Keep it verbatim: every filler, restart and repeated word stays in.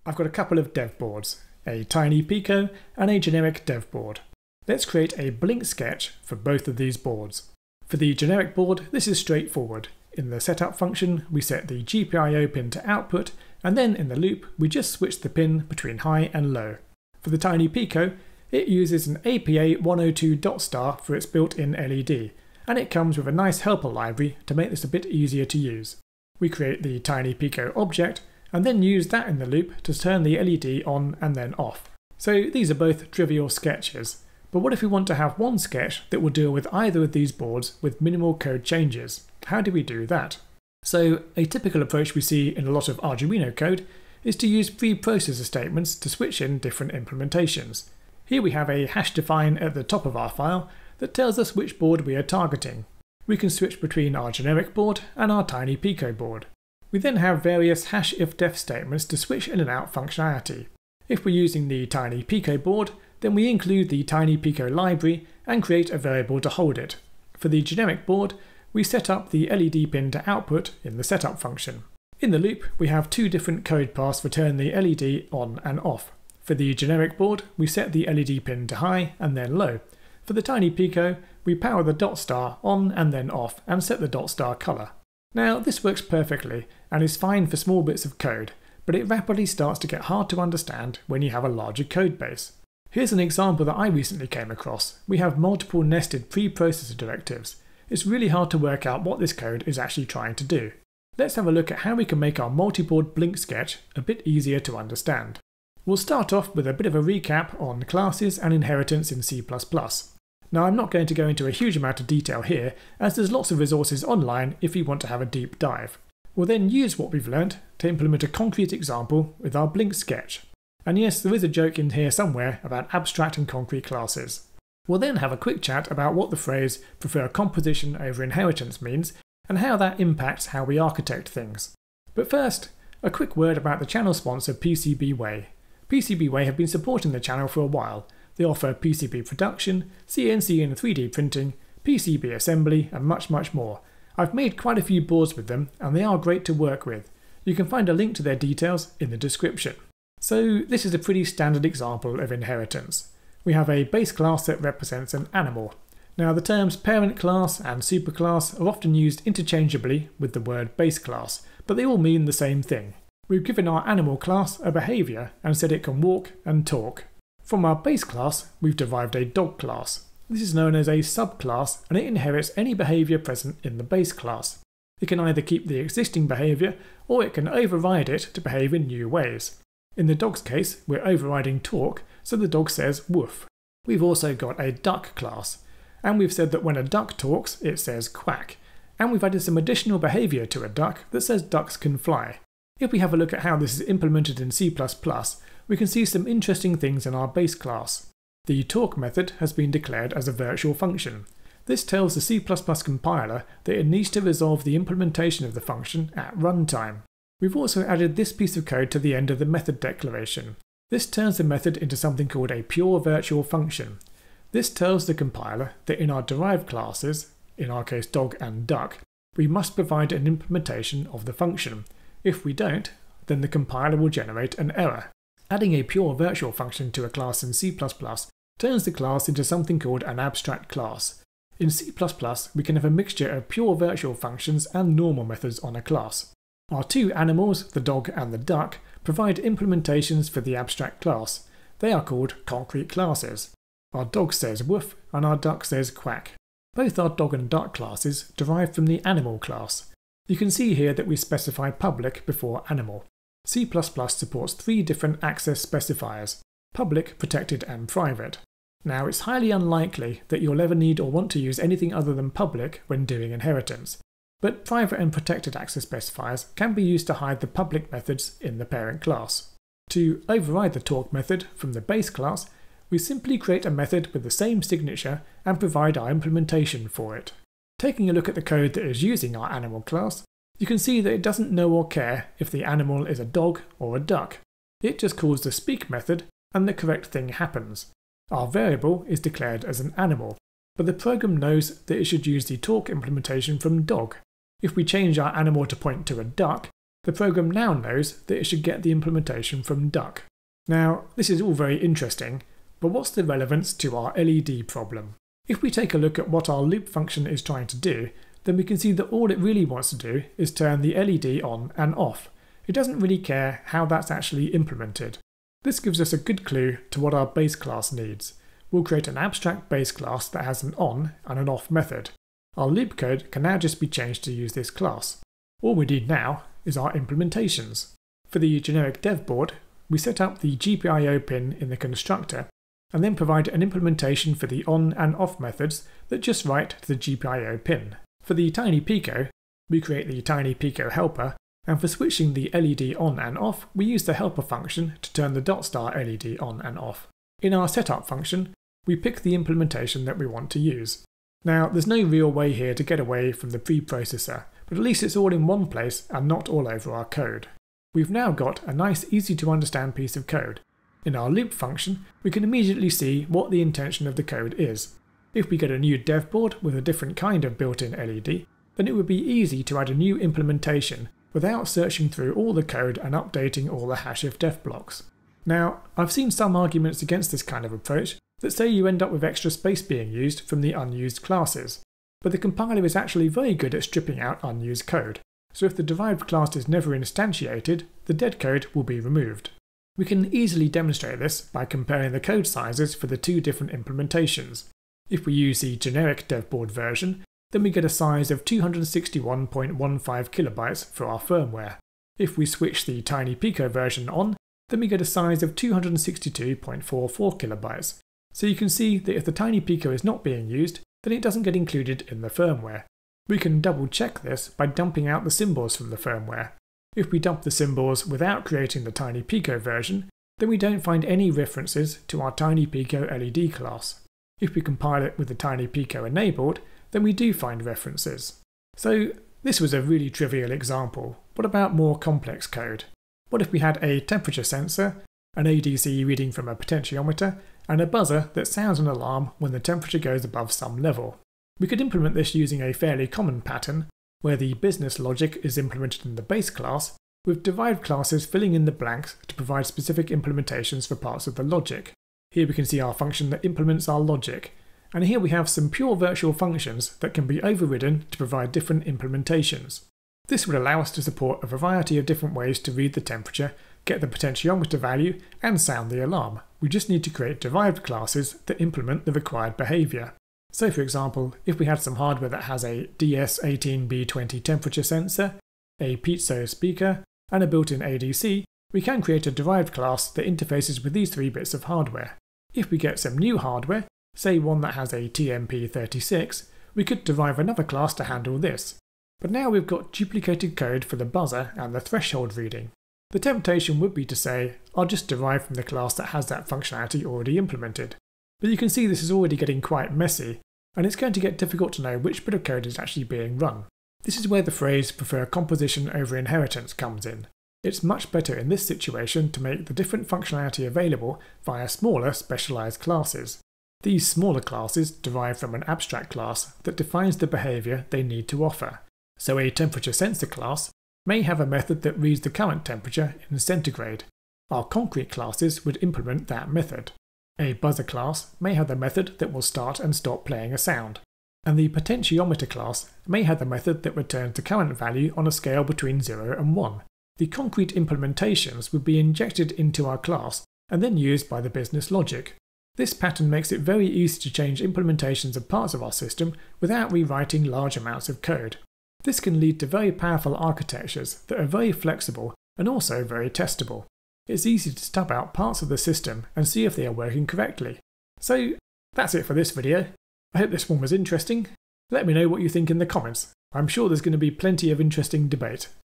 I've got a couple of dev boards, a tiny Pico and a generic dev board. Let's create a blink sketch for both of these boards. For the generic board, this is straightforward. In the setup function, we set the G P I O pin to output, and then in the loop, we just switch the pin between high and low. For the tiny Pico, it uses an A P A one oh two dot star for its built-in L E D, and it comes with a nice helper library to make this a bit easier to use. We create the tiny Pico object, and then use that in the loop to turn the L E D on and then off. So these are both trivial sketches, but what if we want to have one sketch that will deal with either of these boards with minimal code changes? How do we do that? So a typical approach we see in a lot of Arduino code is to use preprocessor statements to switch in different implementations. Here we have a hash define at the top of our file that tells us which board we are targeting. We can switch between our generic board and our tiny Pico board. We then have various hash if def statements to switch in and out functionality. If we're using the tiny Pico board, then we include the tiny Pico library and create a variable to hold it. For the generic board, we set up the L E D pin to output in the setup function. In the loop, we have two different code paths for turning the L E D on and off. For the generic board, we set the L E D pin to high and then low. For the tiny Pico, we power the dot star on and then off and set the dot star color. Now this works perfectly and is fine for small bits of code, but it rapidly starts to get hard to understand when you have a larger code base. Here's an example that I recently came across. We have multiple nested preprocessor directives. It's really hard to work out what this code is actually trying to do. Let's have a look at how we can make our multi-board blink sketch a bit easier to understand. We'll start off with a bit of a recap on classes and inheritance in C plus plus. Now I'm not going to go into a huge amount of detail here, as there's lots of resources online if you want to have a deep dive. We'll then use what we've learnt to implement a concrete example with our blink sketch. And yes, there is a joke in here somewhere about abstract and concrete classes. We'll then have a quick chat about what the phrase prefer composition over inheritance means and how that impacts how we architect things. But first, a quick word about the channel sponsor PCBWay. PCBWay have been supporting the channel for a while. They offer P C B production, C N C and three D printing, P C B assembly and much much more. I've made quite a few boards with them and they are great to work with. You can find a link to their details in the description. So this is a pretty standard example of inheritance. We have a base class that represents an animal. Now the terms parent class and superclass are often used interchangeably with the word base class, but they all mean the same thing. We've given our animal class a behaviour and said it can walk and talk. From our base class, we've derived a dog class. This is known as a subclass and it inherits any behaviour present in the base class. It can either keep the existing behaviour or it can override it to behave in new ways. In the dog's case, we're overriding talk, so the dog says woof. We've also got a duck class, and we've said that when a duck talks, it says quack. And we've added some additional behaviour to a duck that says ducks can fly. If we have a look at how this is implemented in C plus plus, we can see some interesting things in our base class. The talk method has been declared as a virtual function. This tells the C plus plus compiler that it needs to resolve the implementation of the function at runtime. We've also added this piece of code to the end of the method declaration. This turns the method into something called a pure virtual function. This tells the compiler that in our derived classes, in our case dog and duck, we must provide an implementation of the function. If we don't, then the compiler will generate an error. Adding a pure virtual function to a class in C plus plus turns the class into something called an abstract class. In C plus plus, we can have a mixture of pure virtual functions and normal methods on a class. Our two animals, the dog and the duck, provide implementations for the abstract class. They are called concrete classes. Our dog says woof and our duck says quack. Both our dog and duck classes derive from the animal class. You can see here that we specify public before animal. C plus plus supports three different access specifiers: public, protected and private. Now it's highly unlikely that you'll ever need or want to use anything other than public when doing inheritance. But private and protected access specifiers can be used to hide the public methods in the parent class. To override the talk method from the base class, we simply create a method with the same signature and provide our implementation for it. Taking a look at the code that is using our animal class, you can see that it doesn't know or care if the animal is a dog or a duck. It just calls the speak method and the correct thing happens. Our variable is declared as an animal, but the program knows that it should use the talk implementation from dog. If we change our animal to point to a duck, The program now knows that it should get the implementation from duck. Now, this is all very interesting, but what's the relevance to our L E D problem? If we take a look at what our loop function is trying to do, then we can see that all it really wants to do is turn the L E D on and off. It doesn't really care how that's actually implemented. This gives us a good clue to what our base class needs. We'll create an abstract base class that has an on and an off method. Our loop code can now just be changed to use this class. All we need now is our implementations. For the generic dev board, we set up the G P I O pin in the constructor and then provide an implementation for the on and off methods that just write to the G P I O pin. For the Tiny Pico, we create the Tiny Pico helper, and for switching the L E D on and off, we use the helper function to turn the dot star L E D on and off. In our setup function, we pick the implementation that we want to use. Now, there's no real way here to get away from the preprocessor, but at least it's all in one place and not all over our code. We've now got a nice, easy to understand piece of code. In our loop function, we can immediately see what the intention of the code is. If we get a new dev board with a different kind of built-in L E D, then it would be easy to add a new implementation without searching through all the code and updating all the hash if def blocks. Now, I've seen some arguments against this kind of approach that say you end up with extra space being used from the unused classes, but the compiler is actually very good at stripping out unused code, so if the derived class is never instantiated, the dead code will be removed. We can easily demonstrate this by comparing the code sizes for the two different implementations. If we use the generic devboard version, then we get a size of two hundred sixty-one point one five kilobytes for our firmware. If we switch the Tiny Pico version on, then we get a size of two hundred sixty-two point four four kilobytes. So you can see that if the Tiny Pico is not being used, then it doesn't get included in the firmware. We can double check this by dumping out the symbols from the firmware. If we dump the symbols without creating the Tiny Pico version, then we don't find any references to our Tiny Pico L E D class. If we compile it with the Tiny Pico enabled, then we do find references. So this was a really trivial example. What about more complex code? What if we had a temperature sensor, an A D C reading from a potentiometer, and a buzzer that sounds an alarm when the temperature goes above some level? We could implement this using a fairly common pattern, where the business logic is implemented in the base class, with derived classes filling in the blanks to provide specific implementations for parts of the logic. Here we can see our function that implements our logic, and here we have some pure virtual functions that can be overridden to provide different implementations. This would allow us to support a variety of different ways to read the temperature, get the potentiometer value, and sound the alarm. We just need to create derived classes that implement the required behaviour. So for example, if we had some hardware that has a D S eighteen B twenty temperature sensor, a piezo speaker, and a built-in A D C, we can create a derived class that interfaces with these three bits of hardware. If we get some new hardware, say one that has a T M P thirty-six, we could derive another class to handle this. But now we've got duplicated code for the buzzer and the threshold reading. The temptation would be to say, I'll just derive from the class that has that functionality already implemented. But you can see this is already getting quite messy, and it's going to get difficult to know which bit of code is actually being run. This is where the phrase prefer composition over inheritance comes in. It's much better in this situation to make the different functionality available via smaller specialized classes. These smaller classes derive from an abstract class that defines the behavior they need to offer. So a temperature sensor class may have a method that reads the current temperature in centigrade. Our concrete classes would implement that method. A buzzer class may have the method that will start and stop playing a sound. And the potentiometer class may have the method that returns the current value on a scale between zero and one. The concrete implementations would be injected into our class and then used by the business logic. This pattern makes it very easy to change implementations of parts of our system without rewriting large amounts of code. This can lead to very powerful architectures that are very flexible and also very testable. It's easy to stub out parts of the system and see if they are working correctly. So that's it for this video. I hope this one was interesting. Let me know what you think in the comments. I'm sure there's going to be plenty of interesting debate.